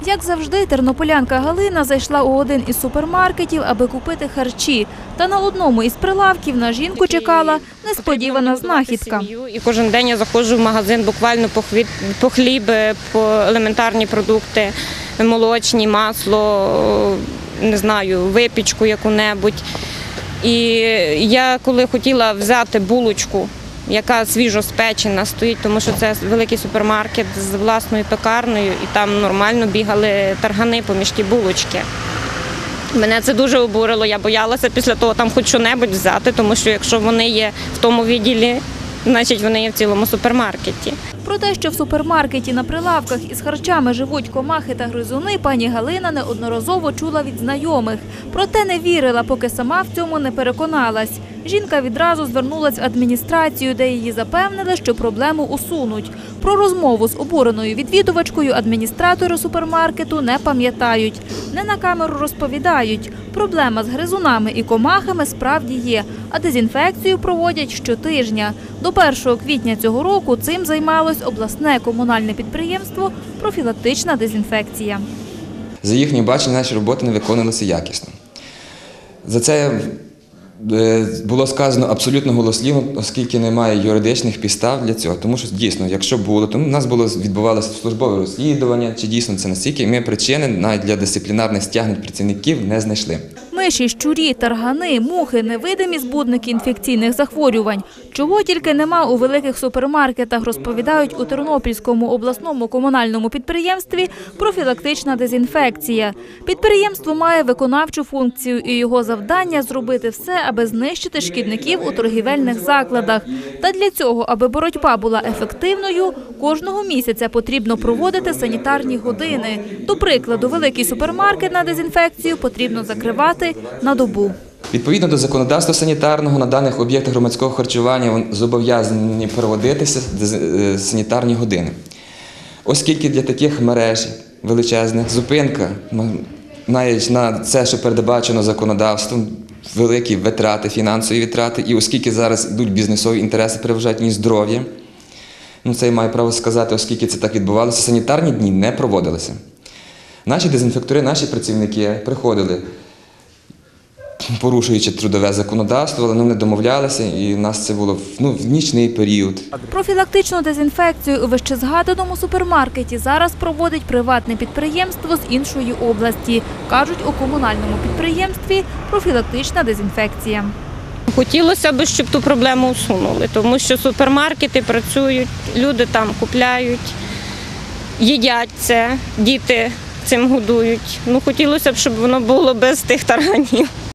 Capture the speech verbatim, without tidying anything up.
Як завжди, тернополянка Галина зайшла у один із супермаркетів, аби купити харчі. Та на одному із прилавків на жінку чекала несподівана знахідка. І кожен день я заходжу в магазин буквально по хліб, по елементарні продукти, молочні, масло, не знаю, випічку яку-небудь. І я коли хотіла взяти булочку, яка свіжоспечена стоїть, тому що це великий супермаркет з власною пекарнею, і там нормально бігали таргани поміж ті булочки. Мене це дуже обурило, я боялася після того там хоч що-небудь взяти, тому що якщо вони є в тому відділі, значить вони є в цілому супермаркеті. Про те, що в супермаркеті на прилавках із харчами живуть комахи та гризуни, пані Галина неодноразово чула від знайомих. Проте не вірила, поки сама в цьому не переконалась. Жінка відразу звернулась в адміністрацію, де її запевнили, що проблему усунуть. Про розмову з обуреною відвідувачкою адміністратори супермаркету не пам'ятають. Не на камеру розповідають. Проблема з гризунами і комахами справді є, а дезінфекцію проводять щотижня. До першого квітня цього року цим займалось обласне комунальне підприємство «Профілактична дезінфекція». За їхнім баченням наші роботи не виконувалися якісно. За це було сказано абсолютно голослівно, оскільки немає юридичних підстав для цього. Тому що дійсно, якщо було, то у нас було відбувалося службове розслідування, чи дійсно це настільки, ми причини навіть для дисциплінарних стягнень працівників не знайшли. Миші, щурі, таргани, мухи – невидимі збудники інфекційних захворювань. Чого тільки нема у великих супермаркетах, розповідають у Тернопільському обласному комунальному підприємстві «Профілактична дезінфекція». Підприємство має виконавчу функцію і його завдання – зробити все, аби знищити шкідників у торгівельних закладах. Та для цього, аби боротьба була ефективною, кожного місяця потрібно проводити санітарні години. До прикладу, великий супермаркет на дезінфекцію потрібно закривати на добу. Відповідно до законодавства санітарного, на даних об'єктах громадського харчування зобов'язані проводитися санітарні години. Оскільки для таких мереж величезних зупинка навіть на це, що передбачено законодавством, великі витрати, фінансові витрати, і оскільки зараз йдуть бізнесові інтереси, переважають ні здоров'я, ну це я маю право сказати, оскільки це так відбувалося, санітарні дні не проводилися. Наші дезінфектори, наші працівники приходили, порушуючи трудове законодавство, але вони домовлялися, і в нас це було ну, в нічний період. Профілактичну дезінфекцію у вищезгаданому супермаркеті зараз проводить приватне підприємство з іншої області, кажуть у комунальному підприємстві «Профілактична дезінфекція». Хотілося б, щоб ту проблему усунули, тому що супермаркети працюють, люди там купляють, їдять це, діти цим годують. Ну, хотілося б, щоб воно було без тих тарганів.